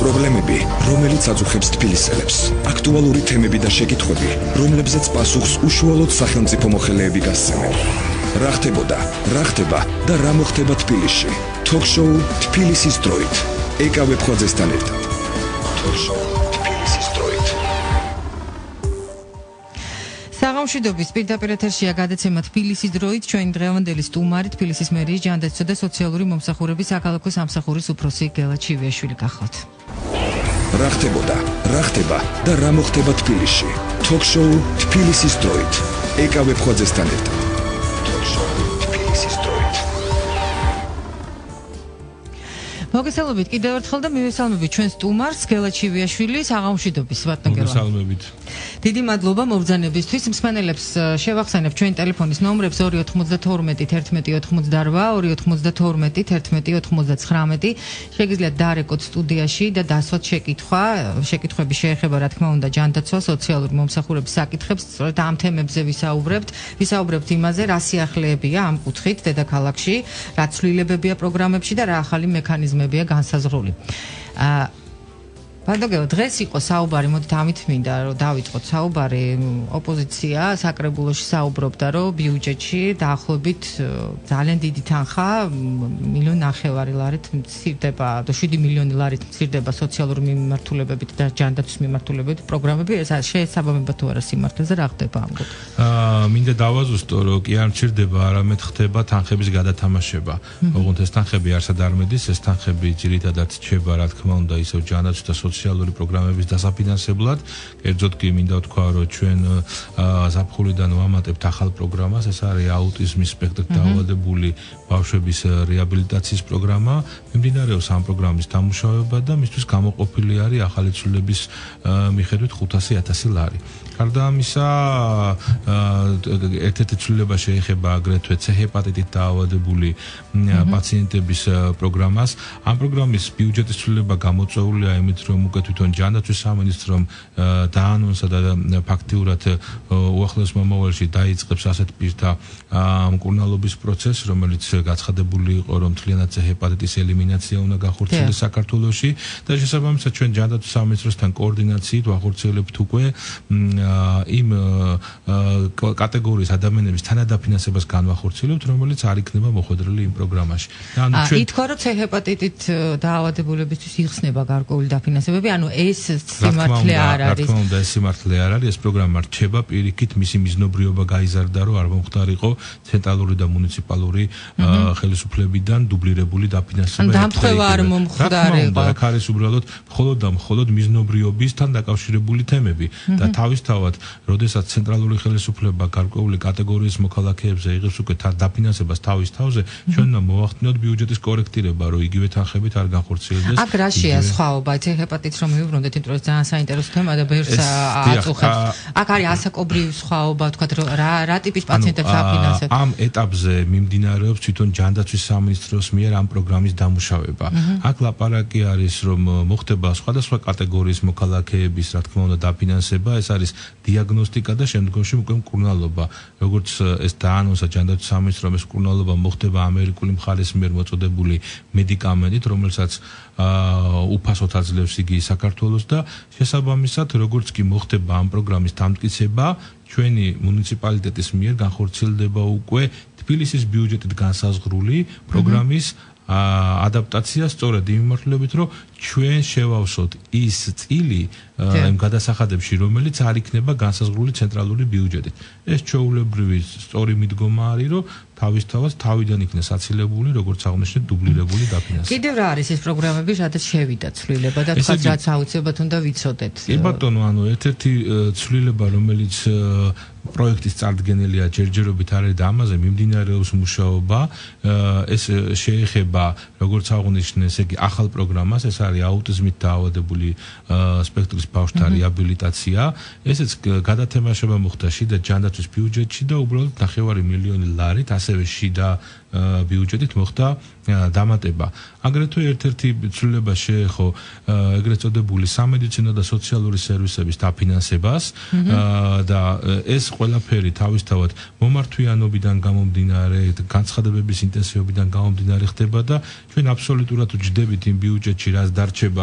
პრობლემები, რომელიც აწუხებს თბილისელებს, აქტუალური თემები და შეკითხვები, რომლებზეც პასუხს უშუალოდ სახელმწიფო მოხელეები გასცემენ. რა ხდებოდა, რა ხდება და რა მოხდება თბილისში? Talk-show თბილისის დროით. ეკა ვეფხვაძესთან ერთად. Talk-show თბილისის დროით. საღამოშვიდობის პირდაპირ ეთერშია გადაცემა თბილისის დროით. ჩვენი დღევანდელი სტუმარი თბილისის მერიის ჯანდაცვა და სოციალური მომსახურების საქალაქო სამსახურის უფროსი გელა ჩივიაშვილი გახლავთ. რა ხდებოდა, რა ხდება და რა მოხდება თბილისში? Talk-show თბილისის დროით. ეკა ვეფხვაძესთან ერთად. Talk-show თბილისის დროით. მოგესალმებით კიდევ ერთხელ და მივესალმებით ჩვენ სტუმარს გელა ჩივიაშვილი. საღამოშვიდობის ბატონ გელა. მოგესალმებით. დიდი მადლობა მობრძანებისთვის. მსმენელებს შევახსენებ ჩვენი ტელეფონის ნომრებს 292 11 88 292 11 99. შეგიძლიათ დაარეკოთ სტუდიაში და დასვათ შეკითხვები შეეხება რა თქმა უნდა ჯანდაცვა, სოციალური მომსახურების საკითხებს. სწორედ ამ თემებზე ვისაუბრებთ იმაზე, რა სიახლეებია ამ კუთხით დედაქალაქში, რა ცვლილებებია პროგრამებში და რა ახალი მექანიზმებია განსაზღვრული. ბატონო, დღეს იყო საუბარი, მოდით ამით მინდა რომ დავიწყოთ საუბარი. ოპოზიცია საკრებულოში საუბრობდა, რომ ბიუჯეტში დაახლოებით ძალიან დიდი თანხა, 1.5 მილიონ ლარით მცირდება, 7 მილიონი ლარით მცირდება სოციალური მიმართულებებით და ჯანდაცვის მიმართულებებით პროგრამები. ეს შეესაბამება თუ არა სიმართლეზე, რა ხდება ამ კუთხით? მინდა დავაზუსტო, რომ კი არ მცირდება, არამედ ხდება თანხების გადათამაშება. ოღონდ ეს თანხები არსად არ მედის, ეს თანხები ძირითადად რჩება, რა თქმა უნდა, ისევ ჯანდაცვის და სოციალური პროგრამების დასაფინანსებლად. კერძოდ კი მინდა ვთქვა, რომ ჩვენ ზაფხულიდან ვამატებთ ახალ პროგრამას, ეს არის აუტიზმის სპექტრით დაავადებული ბავშვების რეაბილიტაციის პროგრამა. მიმდინარეობს ამ პროგრამის დამუშავება და მისთვის გამოყოფილი არის ახალი ცვლილების მიხედვით 500,000 ლარი. გარდა ამისა, ერთ-ერთი ცვლილება შეეხება აგრეთვე C-ჰეპატიტით დაავადებული პაციენტების პროგრამას. ამ პროგრამის ბიუჯეტის ცვლილება გამოწვეულია იმით, რომ უკვე თვითონ ჯანდაცვის სამინისტრომ დაანონსა და ფაქტიურად უახლოეს მომავალში დაიწყებს ასეთ პირთა მკურნალობის პროცესს, რომელიც გაცხადებული იყო, რომ მთლიანად C-ჰეპატიტის ელიმინაცია უნდა გახორციელდეს საქართველოში და შესაბამისად ჩვენ ჯანდაცვის სამინისტროსთან კოორდინაციით ვახორციელებთ უკვე იმ კატეგორიის ადამიანების თანადაფინანსებას განვახორციელებთ, რომელიც არ იქნება მოხვედრილი იმ პროგრამაში. ითქვა, რომ C-ჰეპატიტით დაავადებულებისთვის იხსნება გარკვეული დაფინანსებები, ანუ ეს სიმართლე არ არის. რა თქმა უნდა, ეს სიმართლე არ არის, ეს პროგრამა რჩება, პირიქით მისი მიზნობრიობა გაიზარდა, რომ არ მომხდარიყო ცენტრალური და მუნიციპალური ხელისუფლებიდან დუბლირებული დაფინანსება. დამთხევა არ მომხდარიყო. აქ არის უბრალოდ მხოლოდ მიზნობრიობისთან დაკავშირებული თემები და თავისთავად, როდესაც ცენტრალური ხელისუფლება გარკვეული კატეგორიის მოქალაქეებზე იღებს უკვე დაფინანსებას თავის თავზე, ჩვენ უნდა მოვახდინოთ ბიუჯეტის კორექტირება, რომ იგივე თანხებით არ განხორციელდეს. აქ რაშია სხვაობა? C-ჰეპატიტს რომ მივუბრუნდეთ, იმიტომ რომ ძალიან საინტერესო თემა და ბევრს აწუხებს. აქ არის ასაკობრივი სხვაობა, თქვათ რა ტიპის პაციენტებს აფინანსებთ? ამ ეტაპზე მიმდინარეობს თვითონ ჯანდაცვის სამინისტროს მიერ ამ პროგრამის დამუშავება. აქ ლაპარაკი არის, რომ მოხდება სხვადასხვა კატეგორიის მოქალაქეების, რა თქმა უნდა, დაფინანსება, ეს არის დიაგნოსტიკა და შემდგომში უკვე მკურნალობა. როგორც ეს დაანონსა ჯანდაცვის სამინისტრომ, ეს მკურნალობა მოხდება ამერიკული მხარის მიერ მოწოდებული მედიკამენტით, რომელსაც უფასოდ აძლევს იგი საქართველოს და შესაბამისად, როგორც კი მოხდება ამ პროგრამის დამტკიცება, ჩვენი მუნიციპალიტეტის მიერ განხორციელდება უკვე თბილისის ბიუჯეტით განსაზღვრული პროგრამის ადაპტაცია სწორედ იმ მიმართულებით, რომ ჩვენ შევავსოთ ის წილი იმ გადასახადებში, რომელიც არ იქნება განსაზღვრული ცენტრალური ბიუჯეტით. ეს ჩვეულებრივი სწორი მიდგომა არის, რომ თავისთავად თავიდან იქნეს აცილებული, როგორც აღნიშნეთ, დუბლირებული დაფინანსება. კიდევ რა არის ეს პროგრამები, სადაც შევიდა ცვლილება და თქვა რაც აუცილებლად უნდა ვიცოდეთ? კი ბატონო, ანუ ერთ-ერთი ცვლილება, რომელიც პროექტის წარდგენელია ჯერჯერობით არის და ამაზე მიმდინარეობს მუშაობა, ეს შეეხება, როგორც აღნიშნე, ესე იგი ახალ პროგრამას, ეს არის აუტიზმით დაავადებული სპექტრის ბავშვთა რეაბილიტაცია. ესეც გადათამაშება მოხდა შიდა ჯანდაცვის ბიუჯეტში და უბრალოდ 9 მილიონი ლარით, ასევე შიდა ბიუჯეტით მოხდა დამატება. აგრეთვე ერთ-ერთი ცვლილება შეეხო ეგრეთ წოდებული სამედიცინო და სოციალური სერვისების დაფინანსებას და ეს ყველაფერი თავისთავად მომართვიანობიდან გამომდინარე, განცხადებების ინტენსივობიდან გამომდინარე ხდება და ჩვენ აბსოლუტურად ვჯდებით იმ ბიუჯეტში, რაც დარჩება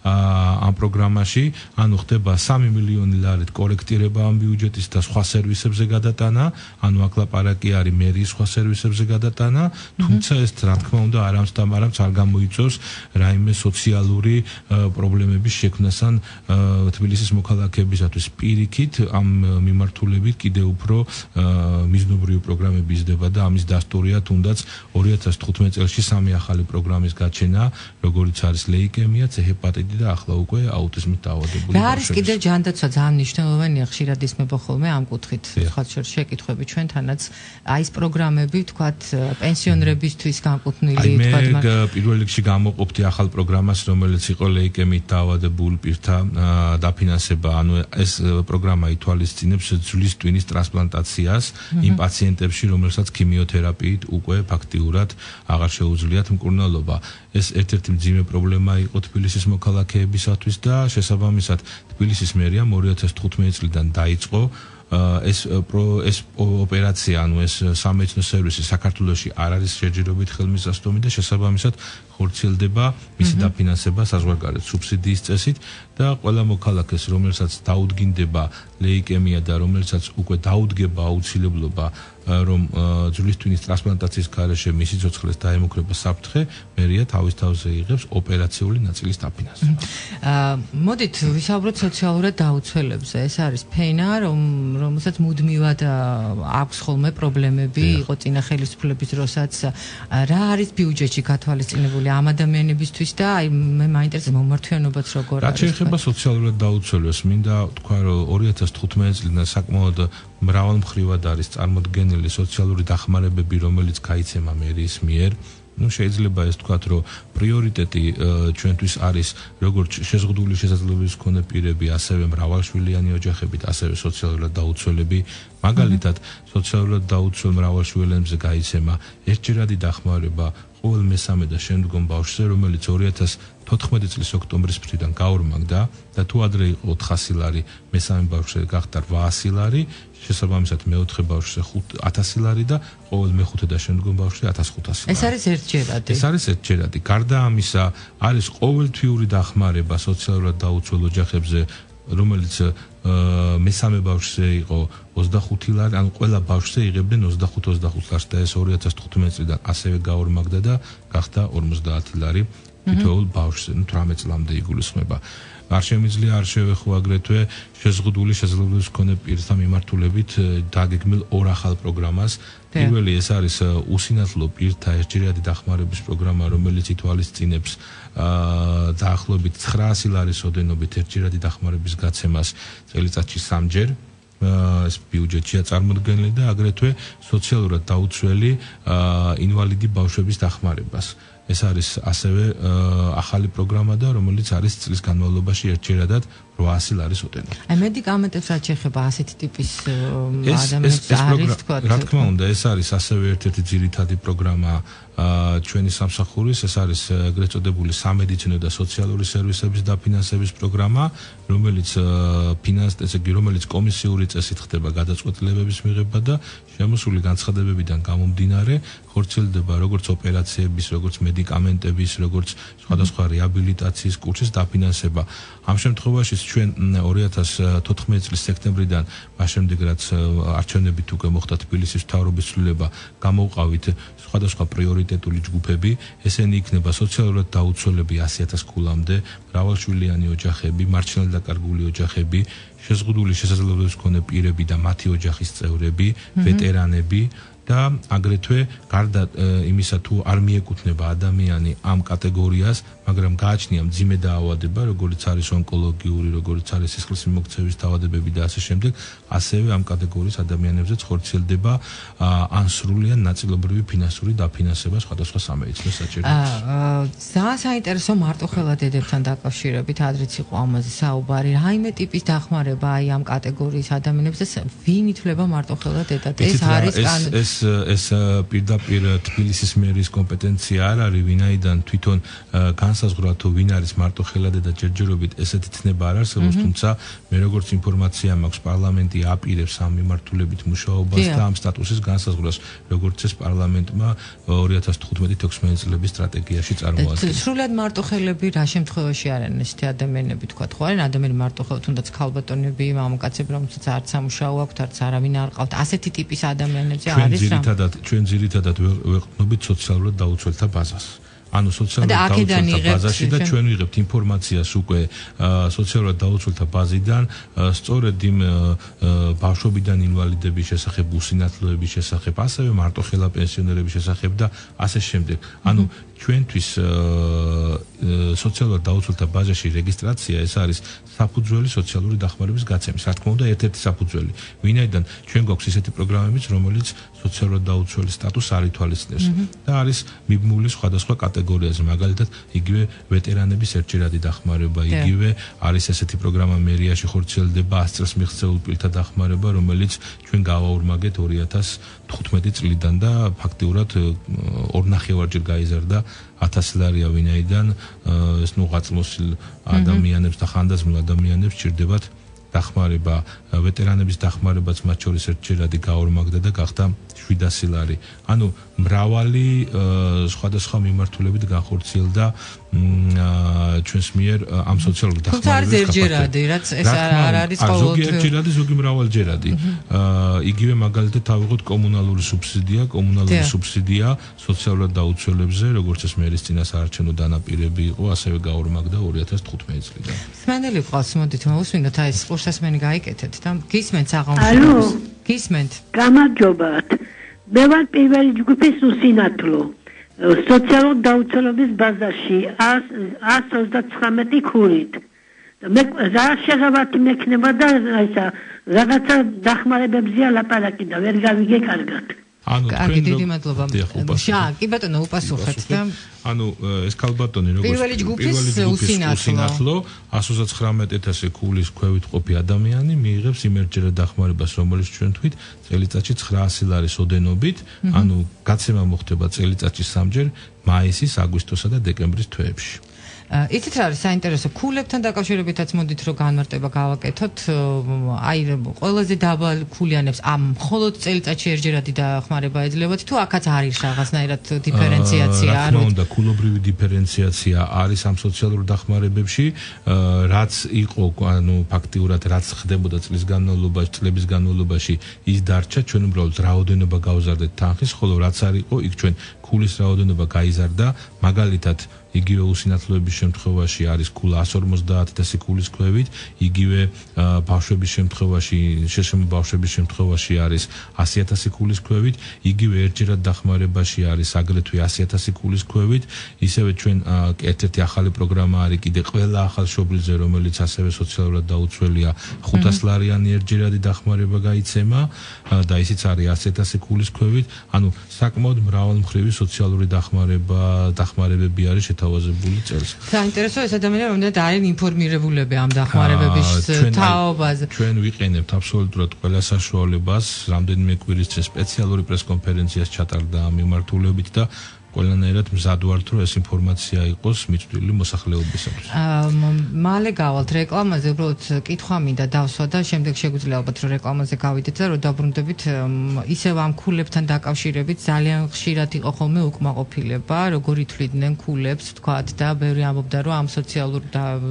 ამ პროგრამაში, ანუ ხდება 3 მილიონი ლარით კორექტირება ამ ბიუჯეტის და სხვა სერვისებზე გადატანა, ანუ აქ ლაპარაკი არის მერიის სხვა სერვისებზე გადატანა, თუმცა ეს რა თქმა უნდა არამც არ გამოიწვევს რაიმე სოციალური პრობლემების შექმნას ან თბილისის მოქალაქეებისათვის პირიქით ამ მიმართულებით კიდევ უფრო მიზნობრივი პროგრამები იზრდება და ამის დასტურია თუნდაც 2015 წელს სამი ახალი პროგრამის გაჩენა, როგორიც არის ლეიკემია, C-ჰეპატიტი და ახლა უკვე აუტიზმით დაავადებული. რა არის კიდევ ჯანდაცვა ძალიან მნიშვნელოვანია, ხშირად ისმება ხოლმე ამ კუთხით სხვა შეკითხვები ჩვენთანაც აი ეს პროგრამები ვთქვათ პენსიონერებისთვის განკუთვნილი ვთქვათ პირველ რიგში გამოყოფდი ახალ პროგრამას, რომელიც იყო ლეიკემიით დაავადებულ პირთა დაფინანსება, ანუ ეს პროგრამა ითვალისწინებს ძვლის ტვინის ტრანსპლანტაციას იმ პაციენტებში, რომელსაც ქიმიოთერაპიით უკვე ფაქტიურად აღარ შეუძლიათ მკურნალობა. ეს ერთ-ერთი მძიმე პრობლემა იყო თბილისის მოქალაქეებისათვის და შესაბამისად თბილისის მერიამ 2015 წლიდან დაიწყო ეს ოპერაცია, ანუ ეს სამედიცინო სერვისი საქართველოში არ არის შეჯერობით ხელმისაწვდომი და შესაბამისად ხორციელდება მისი დაფინანსება საზღვარგარეთ სუბსიდიის წესით და ყველა მოქალაქეს, რომელსაც დაუდგინდება ლეიკემია და რომელსაც უკვე დაუდგება აუცილებლობა რომ ძვლის ტვინის ტრანსპლანტაციის გარეშე მისი ცოცხლეს დაემუქრება საფრთხე, მერია თავის თავზე იღებს ოპერაციული ნაწილის დაფინანსებას. მოდით ვისაუბროთ სოციალურად დაუცველებზე. ეს არის ფენა, რომელსაც მუდმივად აქვს ხოლმე პრობლემები, იყო წინა ხელისუფლების დროსაც. რა არის ბიუჯეტში გათვალისწინებული ამ ადამიანებისთვის და აი მე მაინტერესებს მომართვიანობაც როგორ არის. რაც შეეხება სოციალურად დაუცველებს, მინდა თქვა რომ 2015 წლიდან საკმაოდ მრავალმხრივად არის წარმოდგენილი სოციალური დახმარებები, რომელიც გაიცემა მერიის მიერ. შეიძლება ეს თქვათ, რომ პრიორიტეტი ჩვენთვის არის როგორც შეზღუდული შესაძლებლობის მქონე პირები, ასევე მრავალშვილიანი ოჯახებით, ასევე სოციალურად დაუცველები. მაგალითად, სოციალურად დაუცველ მრავალშვილიანებზე გაიცემა ერთჯერადი დახმარება ყოველ მესამე და შემდგომ ბავშვზე, რომელიც 2014 წლის ოქტომბრის ფრიდან გაორმაგდა და თუ ადრე იყო 400 ლარი, მესამე ბავშვზე გახდა 800 ლარი, შესაბამისად მეოთხე ბავშვზე 1000 ლარი და ყოველ მეხუთე და შემდგომ ბავშვზე 1500 ლარი. ეს არის ერთჯერადი. ეს არის ერთჯერადი. გარდა ამისა, არის ყოველთვიური დახმარება სოციალურად დაუცველ ოჯახებზე, რომელიც მესამე ბავშვზე იყო 25 ლარი, ანუ ყველა ბავშვზე იღებდნენ 25-25 ლარს და ეს 2015 წლიდან ასევე გაორმაგდა და გახდა 50 ლარი თითოეულ ბავშვზე, 18 წლამდე იგულისხმება. არ შემიძლია არ შევეხო აგრეთვე შეზღუდული შესაძლებლობის მქონე პირთა მიმართულებით დაგეგმილ ორ ახალ პროგრამას. პირველი ეს არის უსინათლო პირთა ერთჯერადი დახმარების პროგრამა, რომელიც ითვალისწინებს დაახლოებით 900 ლარის ოდენობით ერთჯერადი დახმარების გაცემას წელიწადში 3-ჯერ. ეს ბიუჯეტშია წარმოდგენილი და აგრეთვე სოციალურად დაუცველი ინვალიდი ბავშვების დახმარებას. ეს არის ასევე ახალი პროგრამა და რომელიც არის წლის განმავლობაში ერთჯერადად 800 ლარის ოდენობით. აი მედიკამენტებს რაც შეეხება ასეთი ტიპის ადამიანებს არის თქვა. რა თქმა უნდა, ეს არის ასევე ერთ-ერთი ძირითადი პროგრამა ჩვენი სამსახურის, ეს არის ეგრეთ წოდებული სამედიცინო და სოციალური სერვისების დაფინანსების პროგრამა, რომელიც კომისიური წესით ხდება გადაწყვეტილებების მიღება და შემოსული განცხადებებიდან გამომდინარე ხორციელდება როგორც ოპერაციების, როგორც მედიკამენტების, როგორც სხვადასხვა რეაბილიტაციის კურსის დაფინანსება. ამ შემთხვევაში ჩვენ 2014 წლის სექტემბრიდან, მას შემდეგ რაც არჩევნებით უკვე მოხდა თბილისის მთავრობის ცვლილება, გამოვყავით სხვადასხვა პრიორიტეტული ჯგუფები, ესენი იქნება სოციალურად დაუცველები 100,000 ქულამდე, მრავალშვილიანი ოჯახები, მარჯნეულ დაკარგული ოჯახები, შეზღუდული შესაძლებლობის მქონე პირები და მათი ოჯახის წევრები, ვეტერანები და აგრეთვე გარდა იმისა თუ არ მიეკუთვნება ადამიანი ამ კატეგორიას, მაგრამ გააჩნია მძიმე დაავადება, როგორც არის ონკოლოგიური, როგორც არის სისხლის მიმოქცევის დაავადებები და ასე შემდეგ, ასევე ამ კატეგორიის ადამიანებზეც ხორციელდება ან სრულიან ნაწილობრივი ფინანსური დაფინანსება სხვადასხვა სამედიცინო საჭიროებებში. ძალიან საინტერესო მარტოხელა დედებთან დაკავშირებით ადრეც იყო ამაზე საუბარი, რაიმე ტიპის დახმარება აი ამ კატეგორიის ადამიანებს, ვინ ითვლება მარტოხელა დედად? ეს არის ეს პირდაპირ თბილისის მერის კომპეტენცია არ არის, ვინაიდან თვითონ განსაზღვრა თუ ვინ არის მარტოხელადი და ჯერჯერობით ესეთი ცნება არ არსებობს, თუმცა მე როგორც ინფორმაცია მაქვს, პარლამენტი აპირებს ამ მიმართულებით მუშაობას და ამ სტატუსის განსაზღვრას, როგორც ეს პარლამენტმა 2015-16 წლების სტრატეგიაში წარმოადგენს. სრულად მარტოხელები რა შემთხვევაში არიან ესეთი ადამიანები, თქვა ხო არიან ადამიანი მარტოხელი, თუნდაც ქალბატონები, მამაკაცები, რომელსაც არც სამუშაო აქვთ, არც არავინ არ ყავთ, ასეთი ტიპის ადამიანებზე არის რა? ჩვენ ძირითადად ვეყნობით სოციალურად დაუცველთა ბაზას. ანუ სოციალურად დაუცველთა ბაზაში და ჩვენ ვიღებთ ინფორმაციას უკვე სოციალურად დაუცველთა ბაზიდან, სწორედ იმ ბავშვობიდან ინვალიდების შესახებ, უსინათლოების შესახებ, ასევე მარტოხელა პენსიონერების შესახებ და ასე შემდეგ. ანუ ჩვენთვის სოციალურად დაუცველთა ბაზაში რეგისტრაცია ეს არის საფუძველი სოციალური დახმარების გაცემის. რა თქმა უნდა, ერთ-ერთი საფუძველი. ვინაიდან ჩვენ გვაქვს ისეთი პროგრამებიც, რომელიც სოციალურად დაუცველის სტატუსს არ ითვალისწინებს და არის მიბმული სხვადასხვა კატეგორიაზე, მაგალითად, იგივე ვეტერანების ერთჯერადი დახმარება, იგივე არის ესეთი პროგრამა მერიაში ხორციელდება 100 წელს მიღწეულ პირთა დახმარება, რომელიც ჩვენ გავაურმაგეთ 2015 წლიდან და ფაქტიურად 2.5-ჯერ გაიზარდა 1000 ლარია, ვინაიდან ეს ღვაწლმოსილ ადამიანებს და ხანდაზმულ ადამიანებს ჭირდებათ დახმარება, ვეტერანების დახმარებაც მათ შორის ერთჯერადი გაორმაგდა და გახდა 700 ლარი. ანუ მრავალი სხვადასხვა მიმართულებით განხორციელდა ჩვენს მიერ ამ სოციალური დახმარების ერთჯერადი, რაც ეს არ არის ყოველდღიურად. ზოგი ერთჯერადი, ზოგი მრავალჯერადი. იგივე მაგალითად ავიღოთ კომუნალური სუბსიდია, სუბსიდია სოციალურად დაუცველებზე, როგორც ეს მერის წინასაარჩევნო დანაპირები იყო, ასევე გაორმაგდა 2015 წლიდან. სმენელი ყავს, მოდით მოусმინოთ, აი ეს ყურსასმენი გაიკეთეთ და გისმენთ საღამოს. გისმენთ. გამარჯობათ. მე ვარ პირველი ჯგუფის უსინათლო. სოციალურ დაუცველობის ბაზაში 129 ქურით. მე რა შეღავათი მექნება და ისა რაღაცა დახმარებებზია ლაპარაკი და ვერ გავიგე კარგად. ანუ კარგი, დიდი მადლობა. კი ბატონო, უპასუხეთ და ანუ ეს ქალბატონი როგორც პირველი ჯგუფის უსინათლო 119,000 ქულის ქვევით ყოფი ადამიანი მიიღებს იმერჯერად დახმარებას, რომელიც ჩვენ თვით წელიწადში 900 ლარის ოდენობით, ანუ გაცემა მოხდება წელიწადში 3-ჯერ, მაისის, აგვისტოსა და დეკემბრის თვეებში. იცით რა არის საინტერესო, ქულებთან დაკავშირებითაც მოდით რომ განმარტება გავაკეთოთ, აი ყველაზე დაბალ ქულიანებს ამ მხოლოდ წელიწადში ერთჯერადი დახმარება ეძლებათ თუ აქაც არის რაღაცნაირად დიფერენციაცია? რა თქმა უნდა, ქულობრივი დიფერენციაცია არის ამ სოციალურ დახმარებებში, რაც იყო, ანუ ფაქტიურად რაც ხდებოდა წლების განმავლობაში, ის დარჩა, ჩვენ უბრალოდ რაოდენობა გავზარდეთ თანხის, ხოლო რაც არ იყო, იქ ჩვენ ქულის რაოდენობა გაიზარდა, მაგალითად იგივე უსინათლოების შემთხვევაში არის ქულა 150,000 ქულის ქვევით, იგივე ბავშვების შემთხვევაში, შეშემო ბავშვების შემთხვევაში არის 100,000 ქულის ქვევით, იგივე ერთჯერად დახმარებაში არის აგრეთვე 100,000 ქულის ქვევით, ისევე ჩვენ ერთ-ერთი ახალი პროგრამა არის კიდე ყველა ახალშობილზე, რომელიც ასევე სოციალურად დაუცველია, 500 ლარიანი ერთჯერადი დახმარება გაიცემა და ისიც არის 100,000 ქულის ქვევით, ანუ საკმაოდ მრავალმხრივი სოციალური დახმარებები არის შეთავაზებული წელს. საინტერესო ეს ადამიანები რამდენად არიან ინფორმირებულები ამ დახმარებების თაობაზე. ჩვენ ვიყენებთ აბსოლუტურად ყველა საშუალებას, რამდენიმე კვირის წინ სპეციალური პრესკონფერენციას ჩატარდა ამ მიმართულებით და ყველანაირად მზად ვართ, რომ ეს ინფორმაცია იყოს მიწვდილი მოსახლეობისათვის. მალე გავალთ რეკლამაზე, უბრალოდ კითხვა მინდა დავსვა და შემდეგ შეგვიძლია ალბათ რომ რეკლამაზე გავიდეთ და რომ დაბრუნდებით ისევ ამ ქულებთან დაკავშირებით ძალიან ხშირად იყო ხოლმე უკმაყოფილება, როგორ ითვლიდნენ ქულებს, თქვათ და ბევრი ამბობდა რომ ამ სოციალურ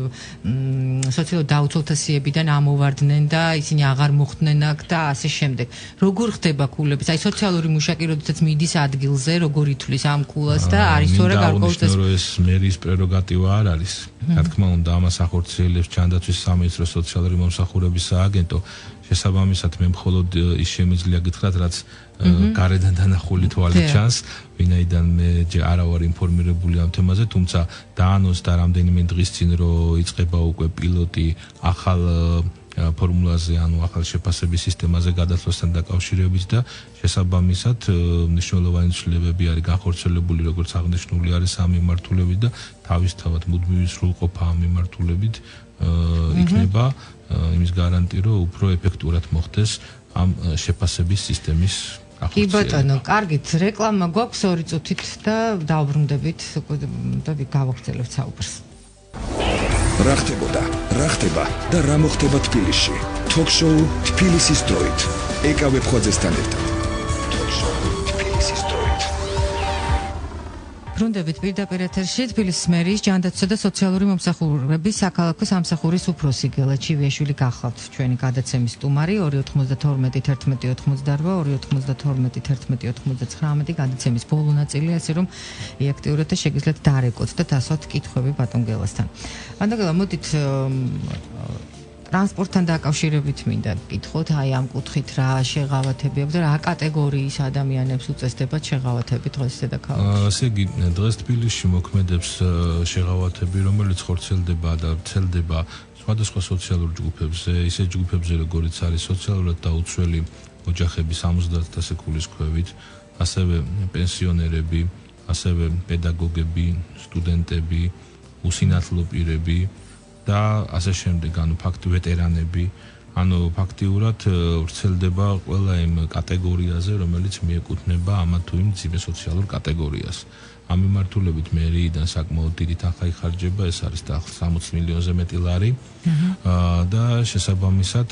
დაუცველთა სიებიდან ამოვარდნენ და ისინი აღარ მოხვდნენ აქ და ასე შემდეგ. როგორ ხდება ქულების? აი სოციალური მუშაკი როდესაც მიდის ადგილზე, როგორ ითვლის ამ ქულას და არის თორე გარკვეულწეს ეს მერის პრეროგატივა არ არის. რა თქმა უნდა, ამას ახორციელებს ჯანდაცვის სამინისტრო სოციალური მომსახურების სააგენტო. შესაბამისად, მე მხოლოდ ის შემიძლია გითხრათ, რაც გარედან დანახული თვალით ჩანს, ვინაიდან მე არა ვარ ინფორმირებული ამ თემაზე, თუმცა დაანონსდა რამდენიმე დღის წინ, რომ იწყება უკვე პილოტი ახალ ფორმულაზე, ანუ ახალ შეფასების სისტემაზე გადასვლასთან დაკავშირებით და შესაბამისად მნიშვნელოვანი ცვლილებები არის განხორციელებული, როგორც აღნიშნული არის ამ მიმართულებით და თავისთავად მუდმივი სრულყოფა ამ მიმართულებით იქნება იმის გარანტი, რომ უფრო ეფექტურად მოხდეს ამ შეფასების სისტემის კი ბატონო, კარგით, რეკლამა გვაქვს 2 წუთით და დავბრუნდებით და გავაგრძელებთ საუბარს. რა ხდებოდა, რა ხდება და რა მოხდება თბილისში? Talk-show თბილისის დროით. ეკავ ვეფხვაძესთან ერთად. Talk-show თბილისის დროით. ბრუნდებით პირდაპირ ეთერში თბილისის მერის ჯანდაცვისა და სოციალური მომსახურების საქალაქო სამსახურის უფროსი გელა ჩივიაშვილი გახლავთ ჩვენი გადაცემის სტუმარი 292 11 88 292 11 89 გადაცემის ბოლო ნაწილი, ასე რომ იაქტიუროთ და შეგიძლიათ დარეკოთ და დასვათ კითხვები ბატონ გელასთან. ბატონ გელა, მოდით ტრანსპორტთან დაკავშირებით მინდა გკითხოთ, აი ამ კუთხით რა შეღავათები აქვს და რა კატეგორიის ადამიანებს უწესდება შეღავათები დღეს დედაქალაქში? ასე იგი, დღეს თბილისში მოქმედებს შეღავათები, რომელიც ხორციელდება და ვრცელდება სხვადასხვა სოციალურ ჯგუფებზე, ისეთ ჯგუფებზე, როგორიც არის სოციალურად დაუცველი ოჯახები 70-ზე ქულის ქვევით, ასევე პენსიონერები, ასევე პედაგოგები, სტუდენტები, უსინათლო პირები და ასე შემდეგ, ვეტერანები, ფაქტიურად ვრცელდება ყველა იმ კატეგორიაზე, რომელიც მიეკუთვნება ამა თუ იმ მძიმე სოციალურ კატეგორიას. ამ მიმართულებით მერიიდან საკმაოდ დიდი თანხა იხარჯება, ეს არის 60 მილიონზე მეტი ლარი და შესაბამისად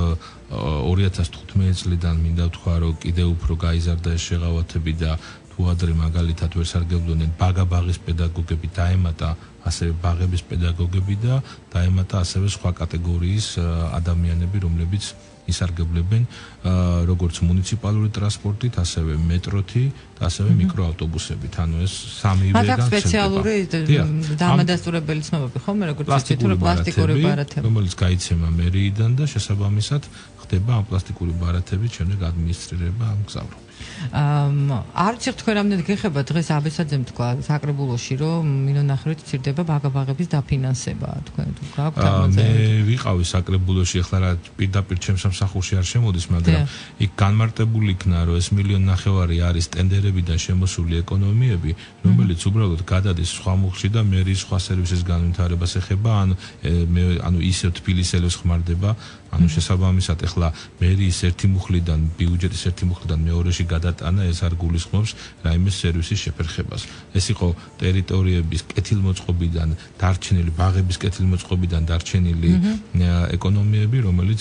2015 წლიდან მინდა ვთქვა, რომ კიდევ უფრო გაიზარდა ეს შეღავათები და თუ ადრე მაგალითად ვერ სარგებლობდნენ ბაღაბაღის პედაგოგები, დაემატა ასევე ბაღების პედაგოგები და დაემატა ასევე სხვა კატეგორიის ადამიანები, რომლებიც ისარგებლებენ როგორც მუნიციპალური ტრანსპორტით, ასევე მეტროთი და ასევე მიკროავტობუსებით. ანუ ეს სამივე მაგ სპეციალური დამადასტურებელი ცნობები ხომ, როგორც პლასტიკური ბარათები, რომელიც გაიცემა მერიიდან და შესაბამისად ხდება ამ პლასტიკური ბარათების შემდეგ ადმინისტრირება ამ გზავრობით. არ ვიცი თქვენ რამდენად გეხება დღეს აბესაძემ თქვა საკრებულოში, რომ მინონახრით ცირდება ბაღაბაღების დაფინანსება, თქვენ თუ გაქვთ ამაზე? მე ვიყავი საკრებულოში, ახლა რა პირდაპირ ჩემს სამსახურში არ შემოდის, მაგრამ იქ განმარტებული იქნა, რომ ეს 1.5 მილიონი არის ტენდერებიდან შემოსული ეკონომიები, რომელიც უბრალოდ გადადის სხვა მუხლში და მერის სხვა სერვისის განვითარებას ეხება, ანუ ისევ თბილისელებს ხმარდება, ანუ შესაბამისად ახლა მერის ერთი მუხლიდან, ბიუჯეტის ერთი მუხლიდან მეორეში გადატანა ეს არ გულისხმობს რაიმე სერვისის შეფერხებას. ეს იყო ტერიტორიების კეთილმოწყობიდან დარჩენილი, ბაღების კეთილმოწყობიდან დარჩენილი ეკონომიები, რომელიც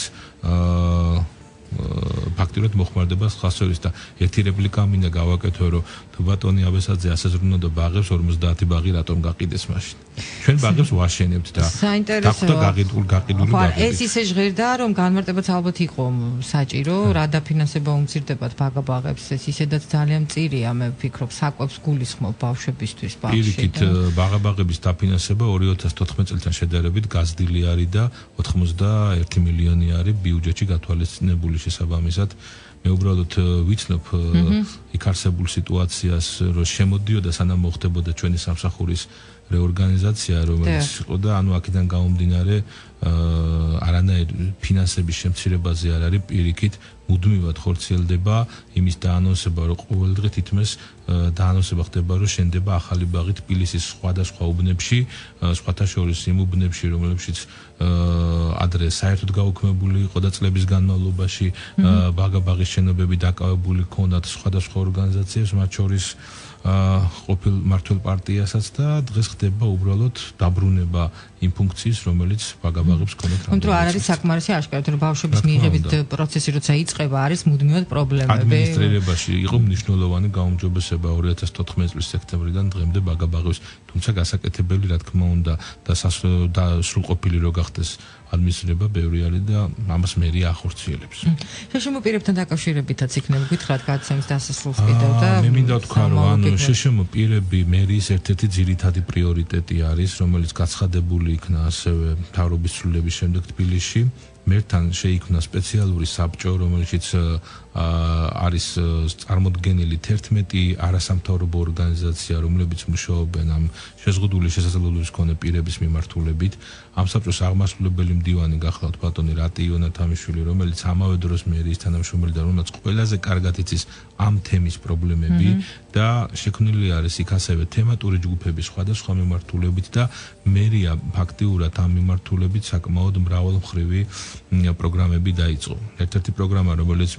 ფაქტიურად მოხმარდება სხვა სერვისს და ერთი რეპლიკა მინდა გავაკეთო, რომ თუ ბატონი აბესაძე ასე ზრუნავდა ბაღებს 50 ბაღი რატომ გაყიდეს მაშინ? ჩვენ ბაღებს ვაშენებთ და დაგვდა გაყიდული ბაღები. ეს ისე ჟღერდა, რომ განმარტებაც ალბათ იყო საჭირო, რა დაფინანსება უმცირდებათ ბაღაბაღებს, ეს ისედაც ძალიან მწირია, მე ვფიქრობ, საკვებს გულისხმობ ბავშვებისთვის ბაღში. პირიქით, ბაღაბაღების დაფინანსება 2014 წელთან შედარებით გაზრდილი არის და 91 მილიონი არის ბიუჯეტში გათვალისწინებული. შესაბამისად, მე უბრალოდ ვიცნობ იქ არსებულ სიტუაციას, რომ შემოდიოდა სანამ მოხდებოდა ჩვენი სამსახურის რეორგანიზაცია, რომელიც იყო და ანუ აქედან გამომდინარე არანაირ ფინანსების შემცირებაზე არ არის, პირიქით მუდმივად ხორციელდება იმის დაანონსება, რომ ყოველ დღე თითქმის დაანონსება ხდება, რომ შენდება ახალი ბაღი თბილისის სხვადასხვა უბნებში, სხვათა შორის იმ უბნებში, რომლებშიც ადრე საერთოდ გაუქმებული იყო და წლების განმავლობაში ბაღაბაღის შენობები დაკავებული ჰქონდათ სხვადასხვა ორგანიზაციებს, მათ შორის ყოფილ მმართველ პარტიასაც და დღეს ხდება უბრალოდ დაბრუნება იმ ფუნქციის, რომელიც ბაღაბაღებს ჰქონდათ. თუმცა არ არის საკმარისი აშკარად, რომ ბავშვების მიღების პროცესი როცა იწყება, არის მუდმივად პრობლემები. ადმინისტრირებაში იყო მნიშვნელოვანი გაუმჯობესება 2014 წლის სექტემბრიდან დღემდე ბაღაბაღებს, თუმცა გასაკეთებელი რა თქმა უნდა და სრულყოფილი რო გახდეს ადმინისტრირება ბევრი არის და ამას მერია ახორციელებს. შეშმო პირებთან დაკავშირებითაც იქნება გითხრათ გადაცემის დასასრულს კიდევ და მე მინდა ვთქვა, რომ ანუ შეშმო პირები მერის ერთ-ერთი ძირითადი პრიორიტეტი არის, რომელიც გაცხადებული იქნა ასევე მთავრობის ცვლილების შემდეგ თბილისში. მერთან შეიქმნა სპეციალური საბჭო, რომელშიც არის წარმოდგენილი 11 არასამთავრობო ორგანიზაცია, რომლებიც მუშაობენ ამ შეზღუდული შესაძლებლობის მქონე პირების მიმართულებით. ამ საბჭოს აღმასრულებელი მდივანი გახლავთ ბატონი რატი იონათამიშვილი, რომელიც ამავე დროს მერის თანამშრომელი და რომელიც ყველაზე კარგად იცის ამ თემის პრობლემები და შექმნილი არის იქ ასევე თემატური ჯგუფები სხვადასხვა მიმართულებით და მერია ფაქტიურად ამ მიმართულებით საკმაოდ მრავალმხრივი პროგრამები დაიწყო. ერთ-ერთი პროგრამა, რომელიც მინდა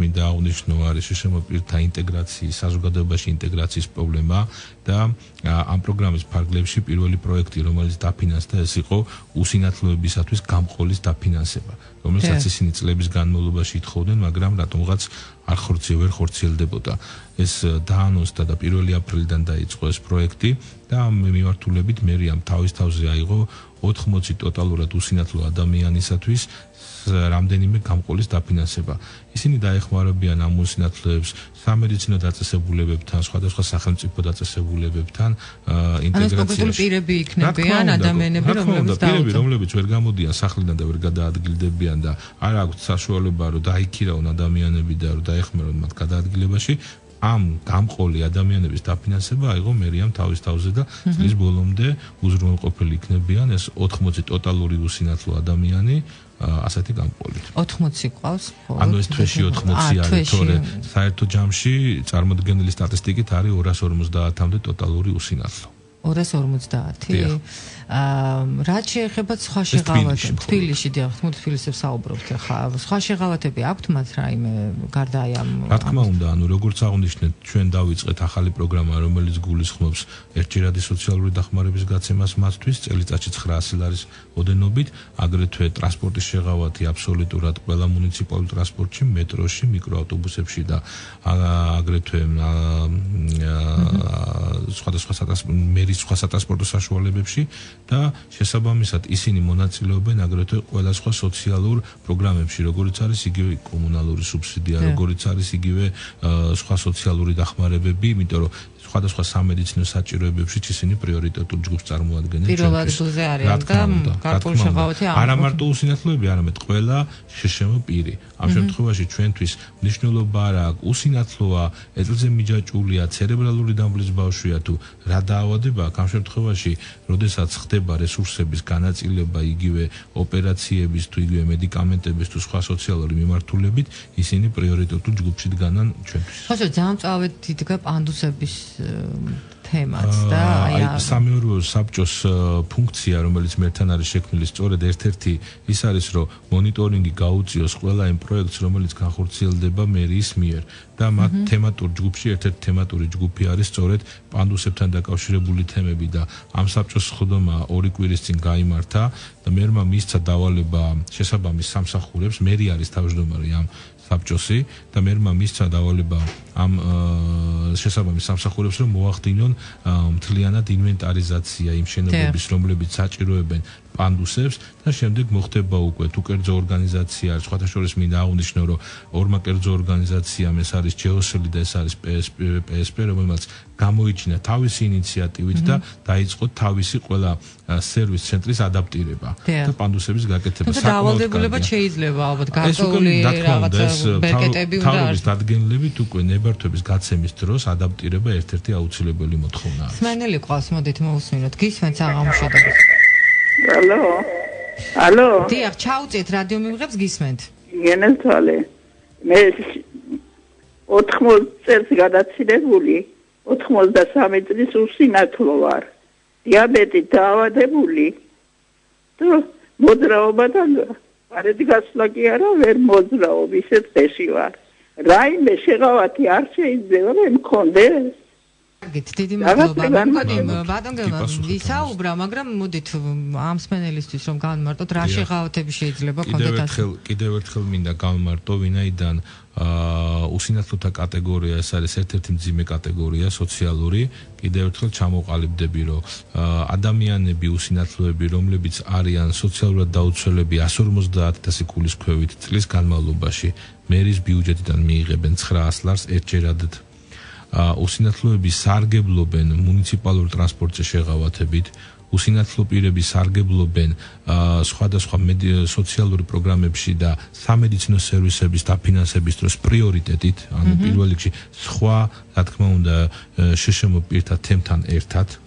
აღნიშნო არის შშმ პირთა ინტეგრაციის, საზოგადოებაში ინტეგრაციის პრობლემა და ამ პროგრამის ფარგლებში პირველი პროექტი, რომელიც დაფინანსდა, ეს იყო უსინათლოებისათვის გამყოლის დაფინანსება, რომელსაც ისინი წლების განმავლობაში ითხოვდნენ, მაგრამ რატომღაც არ ხორციელდებოდა. ეს დაანონსდა და 1 აპრილიდან დაიწყო ეს პროექტი და ამ მიმართულებით მერიამ თავის თავზე აიღო 80 ტოტალურად უსინათლო ადამიანისათვის რამდენიმე გამყოლის დაფინანსება. ისინი დაეხმარებიან ამ უსინათლოებს სამედიცინო დაწესებულებებთან, სხვადასხვა სახელმწიფო დაწესებულებებთან, ინტეგრაციაში. პირები იქნებიან ადამიანები, რომლებიც ვერ გამოდიან სახლიდან და ვერ გადაადგილდებიან და არ აქვთ საშუალება რომ დაიქირავონ ადამიანები და რომ დაეხმარონ მათ გადაადგილებაში. ამ გამყოლი ადამიანების დაფინანსება აიღო მერიამ თავის თავზე და წლის ბოლომდე უზრუნველყოფილი იქნებიან ეს 80 ტოტალური უსინათლო ადამიანი ასეთი გამყოლით. 80 ყავს? ანუ ეს თვეში 80 არის, თორე საერთო ჯამში წარმოდგენილი სტატისტიკით არის 250-მდე ტოტალური უსინათლო. 250. რაც შეეხება სხვა შეღავათებს თბილისში, დიახ, თბილისში საუბრობთ ხა. სხვა შეღავათები აქვთ მათ რაიმე გარდა ამ? რა თქმა უნდა, ანუ როგორც აღნიშნეთ, ჩვენ დავიწყეთ ახალი პროგრამა, რომელიც გულისხმობს ერთჯერადი სოციალური დახმარების გაცემას მათთვის, წელიწადში 900 ლარის ოდენობით, აგრეთვე ტრანსპორტის შეღავათი აბსოლუტურად ყველა მუნიციპალურ ტრანსპორტში, მეტროში, მიკროავტობუსებში და აგრეთვე სხვადასხვა მერის სხვა სატრანსპორტო საშუალებებში და შესაბამისად ისინი მონაწილეობენ აგრეთვე ყველა სხვა სოციალურ პროგრამებში, როგორც არის იგივე კომუნალური სუბსიდია, როგორც არის იგივე სხვა სოციალური დახმარებები, იმიტომ რომ სხვადასხვა სამედიცინო საჭიროებებში ისინი პრიორიტეტულ ჯგუფს წარმოადგენენ. პირველ ადგილზე არიან და გარკვეული შეღავათი არა მარტო უსინათლოები, არამედ ყველა შშმ პირი. ამ შემთხვევაში ჩვენთვის მნიშვნელობა არ აქვს უსინათლოა, ეთელზე მიჯაჭულია, ცერებრალური დამბლის ბავშვია თუ რა დაავადება აქვს. ამ შემთხვევაში, როდესაც ხდება რესურსების განაწილება იგივე ოპერაციების თუ იგივე მედიკამენტების თუ სხვა სოციალური მიმართულებით, ისინი პრიორიტეტულ ჯგუფში დგანან ჩვენთვის. ხო, ძალიან წავედ იდგა პანდუსების თემაც და აი სამეურვეო საბჭოს ფუნქცია, რომელიც მერთან არის შექმნილი, სწორედ ერთ-ერთი ის არის, რომ მონიტორინგი გაუწიოს ყველა იმ პროექტს, რომელიც განხორციელდება მერიის მიერ და მათ თემატურ ჯგუფში ერთ-ერთი თემატური ჯგუფი არის სწორედ პანდუსებთან დაკავშირებული თემები და ამ საბჭოს სხდომა 2 კვირის წინ გაიმართა და მერმა მისცა დავალება შესაბამის სამსახურებს, მერი არის თავმჯდომარე ამ საბჭოსი და მერმა მისცა დავალება ამ შესაბამის სამსახურებს რომ მოახდინონ მთლიანად ინვენტარიზაცია იმ შენობების, რომლებიც საჭიროებენ პანდუსებს და შემდეგ მოხდება უკვე თუ კერძო ორგანიზაცია არის, სხვათა შორის მინდა აღვნიშნო, რომ ორმა კერძო ორგანიზაციამ ეს არის ჯეოსელი და ეს არის PSP, რომელმაც გამოიჩინა თავისი ინიციატივით და დაიწყო თავისი ყველა სერვის ცენტრის ადაპტირება და პანდუსების გაკეთება. დაავადებულებად შეიძლება ალბათ გარკვეული რაღაცა ბერკეტები უნდა არის. დადგენილებით უკვე ნებართვების გაცემის დროს ადაპტირება ერთ-ერთი აუცილებელი მოთხოვნაა. სმენელი ყავს, მოდით მოვუსმინოთ. გისმენთ საღამოშედებას. ალო. დიახ, ჩაუწიეთ რადიო მიმღებს გისმენთ. გენელთვალე. მე 80 წელს გადაცილებული 83 წლის უსინათლო ვარ. დიაბეტით დაავადებული. და მოძრაობათან არეთ გასვლა კი არა, ვერ მოძრაობ, ისე წეში ვარ. რაიმე შეღავათი არ შეიძლება რომ მქონდეს. დიდი მადლობა. ბატონგელმა ვისაუბრა, მაგრამ მოდით ამ სპენელისთვის რომ განმარტოთ, რა შეღავათები შეიძლება ქონდეთ ასე. კიდევ ერთხელ მინდა განმარტო, ვინაიდან უსინათლოთა კატეგორია ეს არის ერთ-ერთი მძიმე კატეგორია სოციალური. კიდევ ერთხელ ჩამოყალიბდები, რომ ადამიანები უსინათლოები, რომლებიც არიან სოციალურად დაუცველები 150,000 ქულის ქვევით წლის განმავლობაში, მერის ბიუჯეტიდან მიიღებენ 900 ლარს ერთჯერადად. უსინათლოები სარგებლობენ მუნიციპალურ ტრანსპორტზე შეღავათებით, უსინათლო პირები სარგებლობენ სხვადასხვა სოციალური პროგრამებში და სამედიცინო სერვისების დაფინანსების დროს პრიორიტეტით, ანუ პირველ რიგში სხვა, რა თქმა უნდა, შშმ პირთა თემთან ერთად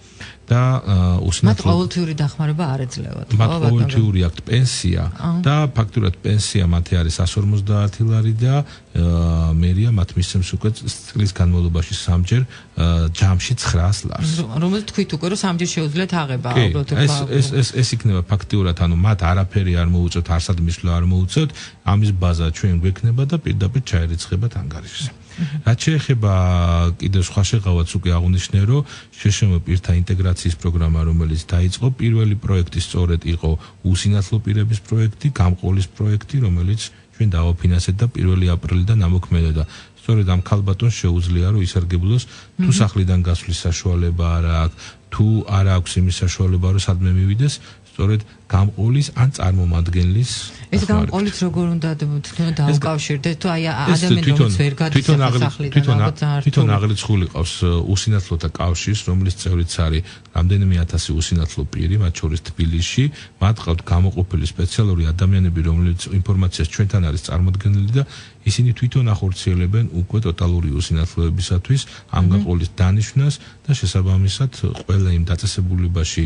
და მათ ყოველთვიური დახმარება არ ეძლევათ. მათ ყოველთვიური აქვთ პენსია და ფაქტურად პენსია მათი არის 150 ლარი და მერია მათ მისცემს უკვე წლის განმავლობაში სამჯერ ჯამში 900 ლარს. რომელიც თქვით უკვე რომ სამჯერ შეუძლიათ აღება ალბათ. ეს იქნება ფაქტიურად, ანუ მათ არაფერი არ მოუწევთ, არსად მისვლა არ მოუწევთ, ამის ბაზა ჩვენ გვექნება და პირდაპირ ჩაერიცხებათ ანგარიშზე. რაც შეეხება კიდევ სხვა შეღავაც უკვე აღნიშნე, რომ შშმ პირთა ინტეგრაციის პროგრამა, რომელიც დაიწყო, პირველი პროექტი სწორედ იყო უსინათლო პირების პროექტი, გამყოლის პროექტი, რომელიც ჩვენ დავაფინანსეთ და 1 აპრილიდან ამოქმედება. სწორედ ამ ქალბატონს შეუძლია რომ ისარგებლოს თუ სახლიდან გასვლის საშუალება არ აქვს, თუ არ აქვს იმის საშუალება რომ სადმე მივიდეს, სწორედ გამყოლის ან წარმომადგენლის ეს გამყოლით როგორ უნდა დაუკავშირდეს თუ აი ადამიანი რომელიც ვერ გადის სახლიდან თვითონ აღრიცხული ყავს უსინათლოთა კავშირს, რომლის წევრიც არის რამდენიმე ათასი უსინათლო პირი, მათ შორის თბილისში, მათ ყავთ გამოყოფილი სპეციალური ადამიანები, რომლებიც ინფორმაციას ჩვენთან არის წარმოდგენილი და ისინი თვითონ ახორციელებენ უკვე ტოტალური უსინათლოებისათვის ამ გამყოლის დანიშვნას და შესაბამისად ყველა იმ დაწესებულებაში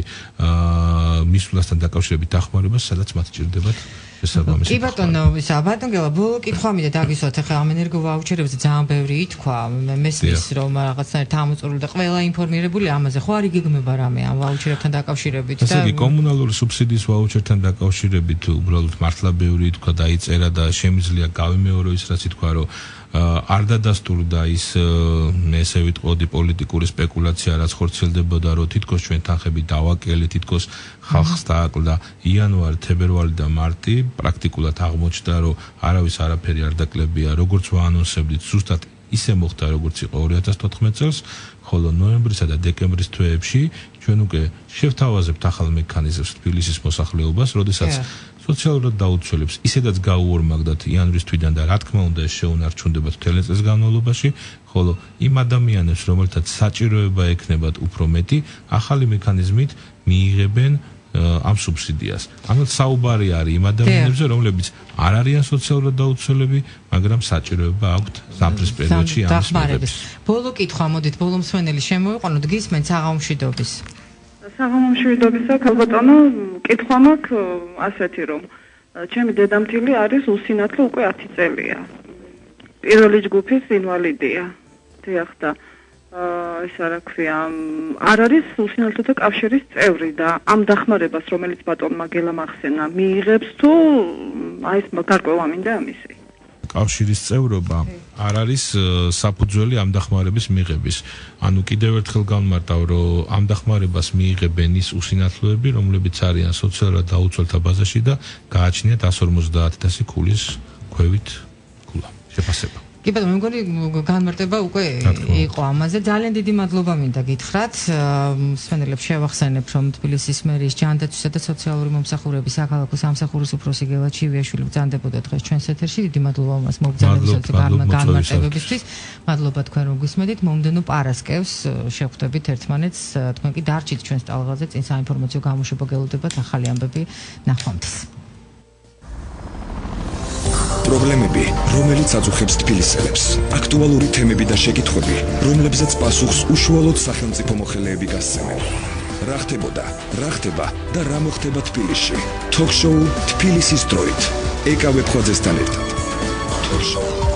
მისვლასთან დაკავშირებით დახმარებას, სადაც მათ ჭირდებათ შესაბამისად. კი ბატონო, ბატონ გელა, ბოლო კითხვა მინდა დაგისვათ, ახლა ამ ენერგო ვაუჩერებზე ძალიან ბევრი ითქვა, მესმის რომ რაღაცნაირად ამოწურული და ყველა ინფორმირებული ამაზე, ხო არ იგეგმება რამე ამ ვაუჩერებთან დაკავშირებით და ასე იგი კომუნალური სუბსიდიის ვაუჩერთან დაკავშირებით უბრალოდ მართლა ბევრი ითქვა, დაიწერა და შემიძლია გავიმეორო ის რაც ითქვა, რომ არ დადასტურდა ის მე ესე ვიტყოდი პოლიტიკური სპეკულაცია, რაც ხორციელდებოდა, რომ თითქოს ჩვენ თანხები დავაკელეთ, თითქოს ხალხს დააკლდა იანვარი, თებერვალი და მარტი, პრაქტიკულად აღმოჩნდა, რომ არავის არაფერი არ დაკლებია, როგორც ვაანონსებდით, ზუსტად ისე მოხდა, როგორც იყო 2014 წელს, ხოლო ნოემბრისა და დეკემბრის თვეებში ჩვენ უკვე შევთავაზებთ ახალ მექანიზმებს თბილისის მოსახლეობას, როდესაც სოციალურად დაუცველებს ისედაც გაუორმაგდათ იანვრის თვიდან და რა თქმა უნდა ეს შეუნარჩუნდებათ მთელი წლის განმავლობაში, ხოლო იმ ადამიანებს, რომელთაც საჭიროება ექნებათ უფრო მეტი, ახალი მექანიზმით მიიღებენ ამ სუბსიდიას. ამით საუბარი არის იმ ადამიანებზე, რომლებიც არ არიან სოციალურად დაუცველები, მაგრამ საჭიროება აქვთ ზამთრის პერიოდში ამის მიღების. ბოლო კითხვა, მოდით, ბოლო მსმენელი შემოვიყვანოთ, გისმენთ საღამომშვიდობის. საღამომშვიდობისა, ქალბატონო, კითხვა მაქვს ასეთი, რომ ჩემი დედამთილი არის უსინათლო უკვე 10 წელია. პირველი ჯგუფის ინვალიდია. დიახ და ეს რა ქვია, არ არის უსინათლოთა კავშირის წევრი და ამ დახმარებას, რომელიც ბატონმა გელა მახსენა, მიიღებს თუ აი ეს გარკვევა მინდა ამისი. კავშირის წევრობა არ არის საფუძველი ამ დახმარების მიღების. ანუ კიდევ ერთხელ განმარტავ, რომ ამ დახმარებას მიიღებენ ის უსინათლოები, რომლებიც არიან სოციალურად დაუცველთა ბაზაში და გააჩნიათ 150.000 ქულის ქვევით ქულა შეფასება. კი ბატონო, მე მგონი განმარტება უკვე იყო ამაზე. ძალიან დიდი მადლობა მინდა გითხრათ. მსმენელებს შევახსენებ, რომ თბილისის მერის ჯანდაცვისა და სოციალური მომსახურების საქალაქო სამსახურის უფროსი გელა ჩივიაშვილი ბრძანდებოდა დღეს ჩვენს ეთერში. დიდი მადლობა მას მობრძანებისთვის და განმარტებებისთვის. მადლობა თქვენ რომ გვისმენთ. მომდენო პარასკევს შევხვდებით ერთმანეთს. თქვენ კი დარჩით ჩვენს ტალღაზე, წინ საინფორმაციო გამოშვება გელოდებათ ახალი ამბები ნახვამდის. პრობლემები, რომელიც აწუხებს თბილისელებს, აქტუალური თემები და შეკითხვები, რომლებზეც პასუხს უშუალოდ სახელმწიფო მოხელეები გასცემენ. რა ხდებოდა, რა ხდება და რა მოხდება თბილისში? Talk show თბილისის დროით. ეკა ვეფხვაძესთან ერთად. Talk show